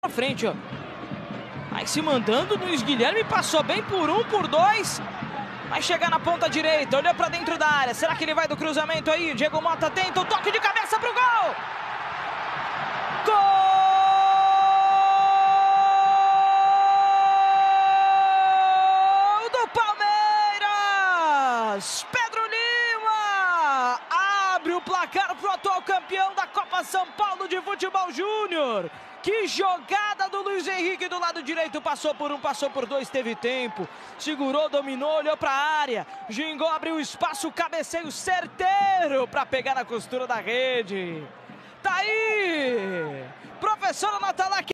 pra frente, ó. Aí se mandando, Luiz Guilherme passou bem por um, por dois. Vai chegar na ponta direita, olhou pra dentro da área. Será que ele vai do cruzamento aí? Diego Mota tenta o toque de cabeça pro gol! Gol do Palmeiras! Pedro Lima abre o placar pro atual campeão da Copa São Paulo de Futebol Júnior. Que jogada do Luiz Henrique do lado direito, passou por um, passou por dois, teve tempo, segurou, dominou, olhou para a área, gingou, abriu espaço, cabeceio certeiro para pegar na costura da rede. Tá aí, professora Natalá.